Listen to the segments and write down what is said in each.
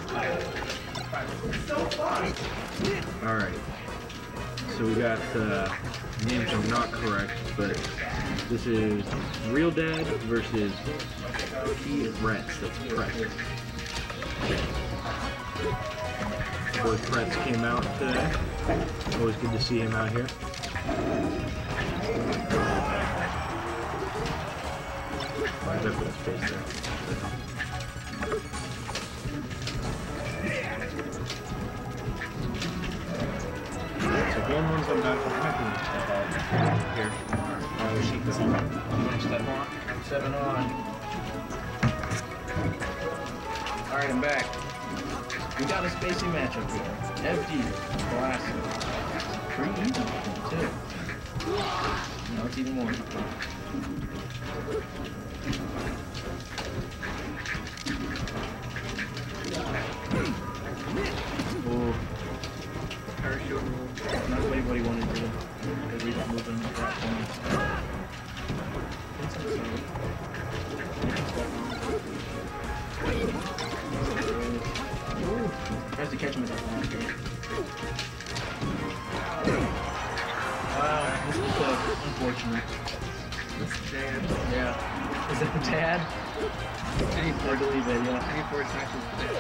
Alright. So we got names are not correct, but this is RealDad versus Pretz. That's Pretz. Boy Pretz came out today. Always good to see him out here. Why did I put his face there? So going ones I'm not happy about here. You want to step on? 7 on. Alright, I'm back. We got a spacing matchup here. FD, classic. Pretty easy, too. Now it's even more. Oh. Parachute move. Not what anybody wanted to do. Because we don't move in the platform. Tries to catch him with that last game. Wow, this is unfortunate. This dad. Yeah. Is that the dad? I believe it, yeah. 24 smashes today.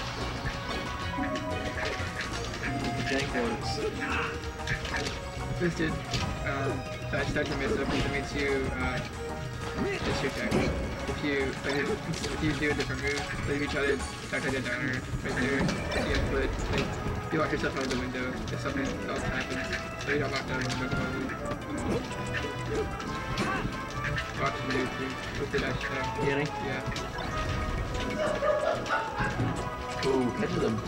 The jank works. This did dash attack and miss up, it means you just your attack. If you do a different move, like if you try to attack a downer right there, you put like you lock yourself out of the window if something else happens. So you don't lock out of the window completely. Watch the move too with the dash attack. Getting? Yeah. Ooh, catches him.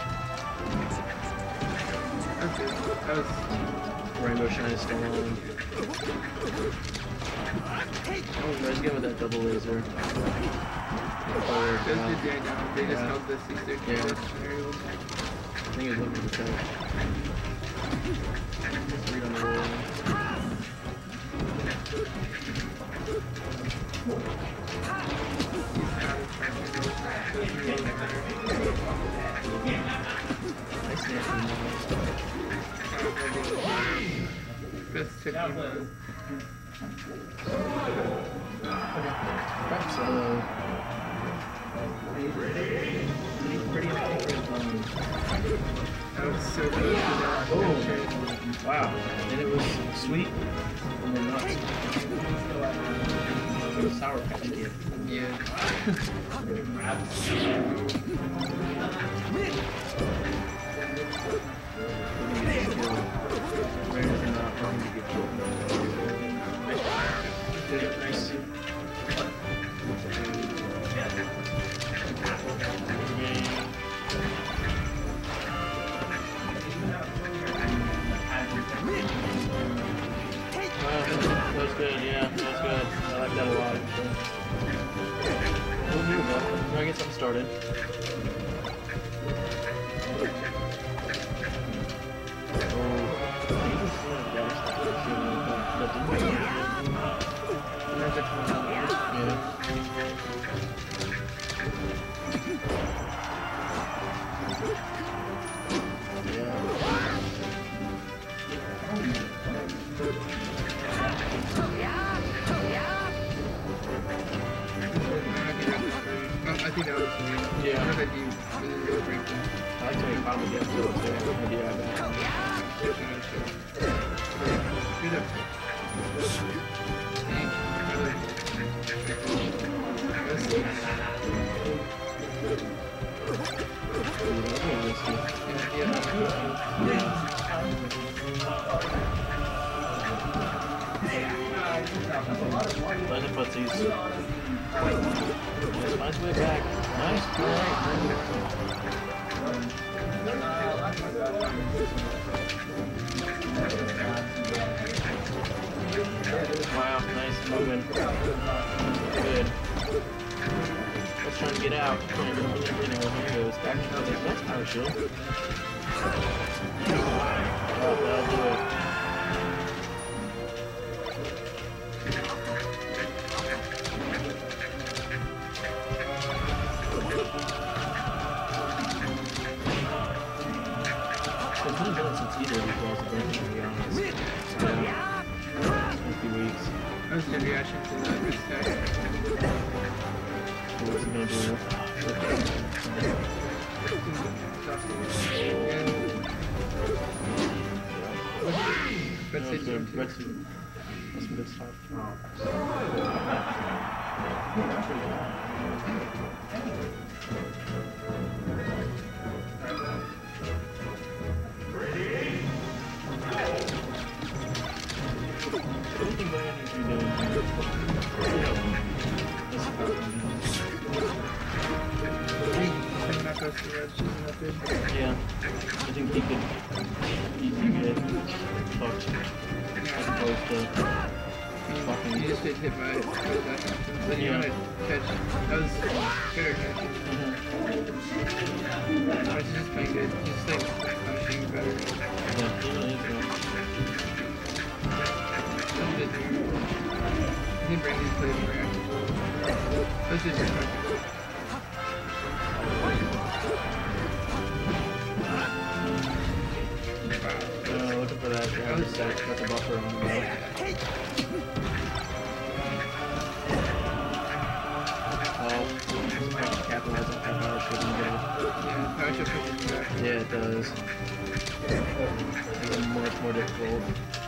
That's good. That was Rainbow Shine Storm. Oh, nice game with that double laser. Those did damage down. They just held the C-stick. Yeah. I think it was looking for the tank. Read on the roll. Nice snap. Best tip on the Perhaps pretty that was so good. oh, wow. And it was sweet and then not sweet. It was sour patch kid. Yeah. Nice. That was good, yeah, that was good. I like that a lot. We'll move up. Try to get something started. I think that was me. Yeah. I don't know if you really break them. I like to make comedy episodes, so maybe I bet. Do that. Pleasant footsies. Nice way back. Nice. Wow, nice moving. Good. Let's try and get out. Here he goes. Back to the next power shield. Oh, that'll do it. I've been doing it since either of you guys have been, to be honest. So, yeah. A few weeks. That was your reaction to the Pretz tag. So what's he gonna do? Pretz did you too. That's some good stuff. Anything Brian needs to be doing here? Yeah, I think he could get fucked as opposed to fucking. You just get hit by it. Then you want to catch. That was better catch. It's just playing good. Just like punishing better. Yeah, he really is good. I think Brandy's played more active. Let's just punch. Looking for that. Yeah, got the buffer on the capitalize on that power shift and Yeah, power shift pushes you back. yeah, it does. It's much more difficult.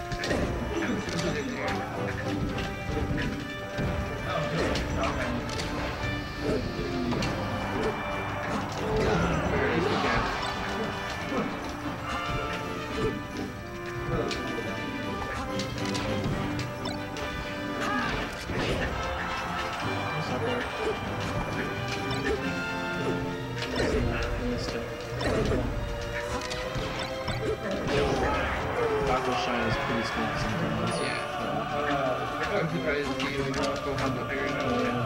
Shine is pretty smooth sometimes. Yeah. I'm surprised you go home up here and all that.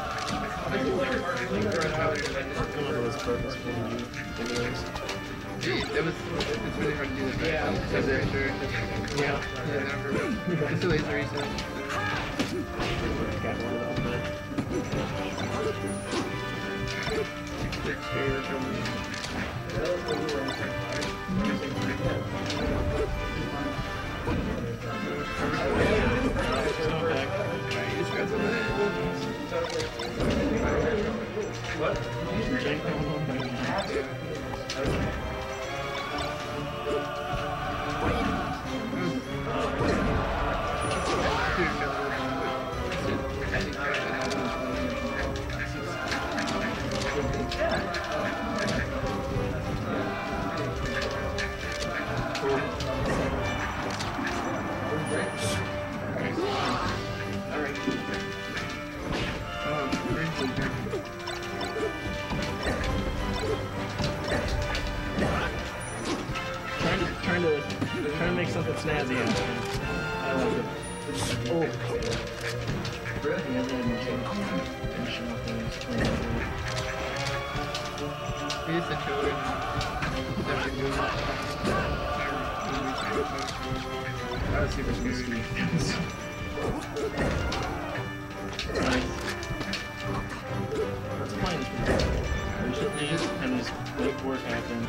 It's really hard to do that. Yeah. Yeah. It's a laser reset. Got one of them, What? Trying to make something snazzy happen. I like it. Oh. Yeah, finishing off things. We used to chill in that was super scary. Nice. Let's play this recently, and this big work happened.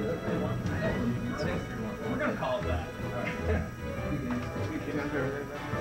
We're gonna call it that.